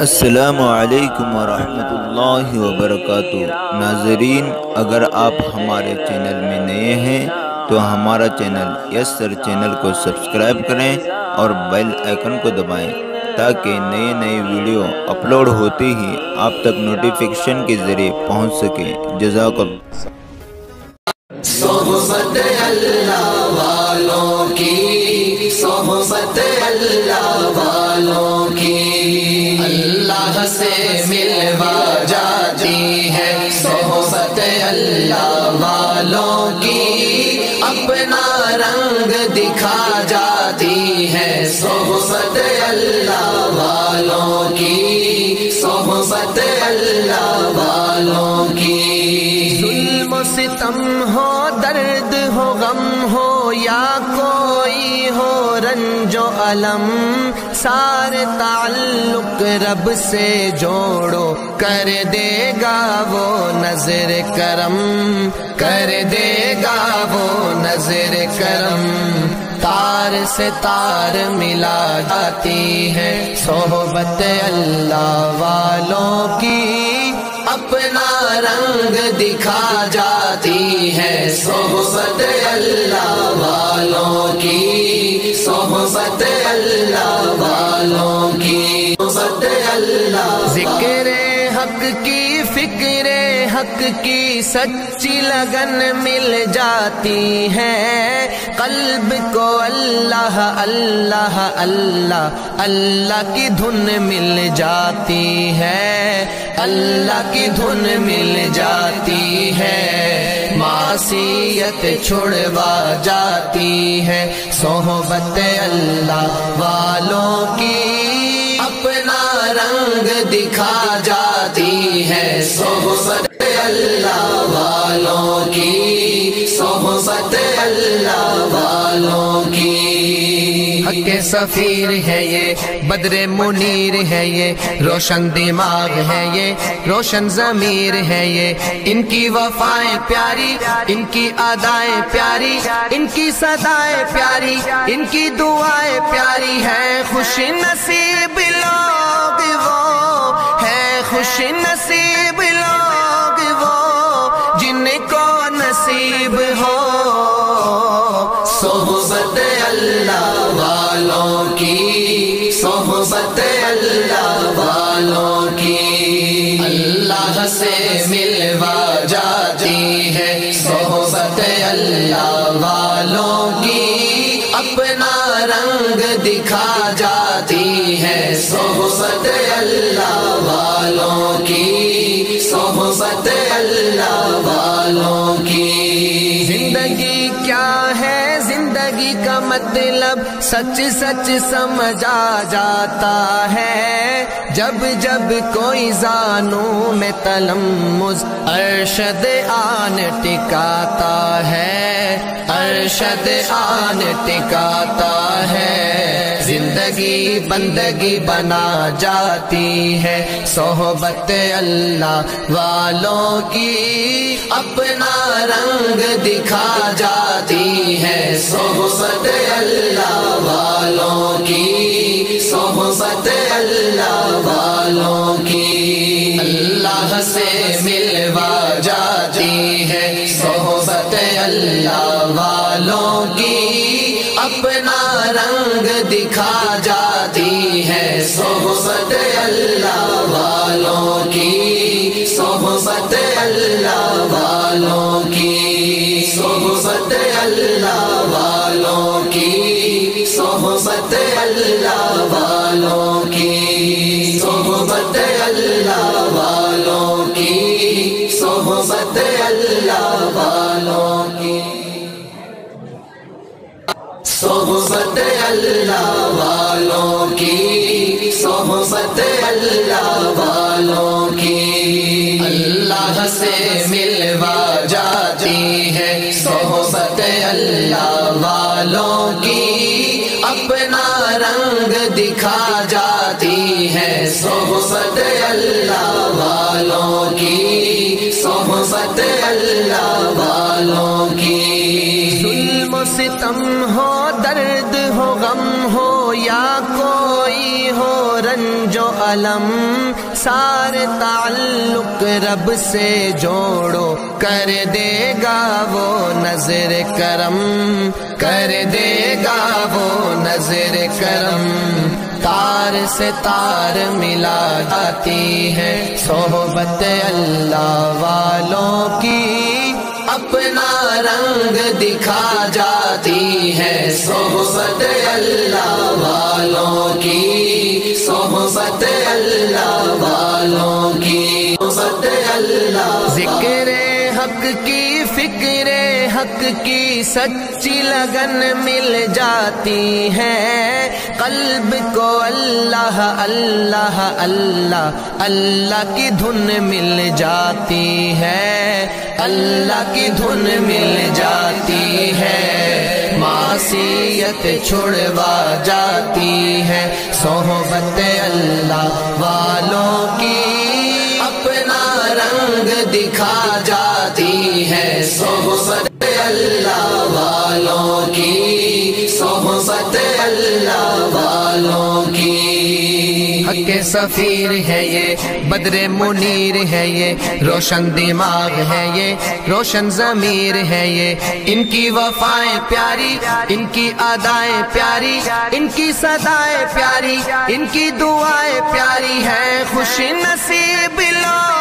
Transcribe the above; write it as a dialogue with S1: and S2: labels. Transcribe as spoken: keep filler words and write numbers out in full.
S1: السلام علیکم ورحمۃ اللہ وبرکاتہ۔ ناظرین، اگر آپ ہمارے چینل میں نئے ہیں تو ہمارا چینل یس سر چینل کو سبسکرائب کریں اور بیل آئیکن کو دبائیں تاکہ نئے نئے ویڈیو اپلوڈ ہوتے ہی آپ تک نوٹیفیکیشن کے ذریعے پہنچ سکے۔ جزاک اللہ۔
S2: صحبت اللہ والوں کی، صحبت اللہ والوں کی، اللہ سے ملوا جاتی ہے صحبت اللہ والوں کی، اپنا رنگ دکھا جاتی ہے صحبت اللہ والوں کی، صحبت اللہ والوں کی۔ ظلم و ستم ہو، درد ہو، غم ہو، یا کوئی ہو رنج و علم، سارے تعلق رب سے جوڑو، کر دے گا وہ نظر کرم، کر دے گا وہ نظر کرم۔ تار سے تار ملا جاتی ہے صحبت اللہ والوں کی، اپنا رنگ دکھا جاتی ہے صحبت اللہ والوں کی، صحبت اللہ والوں کی، صحبت اللہ۔ ذکر حق کی، فکر حق کی سچی لگن مل جاتی ہے، قلب کو اللہ اللہ اللہ اللہ کی دھن مل جاتی ہے، اللہ کی دھن مل جاتی ہے، معصیت چھڑوا جاتی ہے صحبت اللہ والوں کی، اپنا رنگ دکھا جاتی ہے صحبت اللہ والوں کی، صحبت اللہ والوں کی۔ حق سفیر ہے یہ، بدر منیر ہے یہ، روشن دماغ ہے یہ، روشن ضمیر ہے یہ، ان کی وفائیں پیاری، ان کی ادائیں پیاری، ان کی صدائیں پیاری، ان کی دعائیں پیاری ہیں، خوش نصیب لوگ وہ ہیں، خوش نصیب لوگ وہ جن کو نصیب ہو صحبت اللہ والوں کی، صحبت اللہ والوں کی، اللہ سے ملوا جاتی ہے صحبت اللہ والوں کی، اپنا رنگ دکھا جاتی ہے صحبت اللہ والوں کی، صحبت اللہ والوں کی۔ زندگی کیا ہے، زندگی کا مطلب سچ سچ سمجھا جاتا ہے، جب جب کوئی زانوں میں تلمذ ارشد آن ٹکاتا ہے، ارشد آن ٹکاتا ہے، زندگی بندگی بنا جاتی ہے صحبت اللہ والوں کی، اپنا رنگ دکھا جاتی ہے صحبت اللہ والوں کی، صحبت اللہ والوں کی، اللہ سے ملوا جاتی ہے صحبت اللہ والوں کی، اپنا رنگ دکھا جاتی ہے صحبت اللہ والوں کی، صحبت اللہ والوں کی، صحبت اللہ والوں کی، صحبت اللہ والوں کی، صحبت اللہ والوں کی، صحبت اللہ والوں کی، صحبت اللہ والوں کی، صحبت اللہ والوں کی، اللہ سے ملوا جاتی ہے صحبت اللہ والوں کی، اپنا رنگ دکھا جاتی ہے صحبت اللہ والوں کی، صحبت اللہ والوں کی۔ ظلم و ستم ہو، درد ہو، غم ہو، یا کوئی ہو رنج و علم سارے تعلق رب سے جوڑو، کر دے گا وہ نظر کرم، کر دے گا وہ نظر کرم۔ تار سے تار ملا جاتی ہے صحبت اللہ والوں کی، اپنا رنگ دکھا جاتی ہے صحبت اللہ والوں کی، صحبت اللہ والوں کی، صحبت اللہ۔ ذکر حق کی فکر حق کی سچی لگن مل جاتی ہے، قلب کو اللہ اللہ اللہ اللہ کی دھن مل جاتی ہے، اللہ کی دھن مل جاتی ہے، معصیت چھڑوا جاتی ہے صحبت اللہ والوں کی، اپنا رنگ دکھا جاتی ہے صحبت اللہ والوں کی، صحبت اللہ والوں کی۔ حق سفیر ہے یہ، بدر منیر ہے یہ، روشن دماغ ہے یہ، روشن ضمیر ہے یہ، ان کی وفائیں پیاری، ان کی ادائیں پیاری، ان کی صدائیں پیاری، ان کی دعائیں پیاری ہیں، خوش نصیب لوگ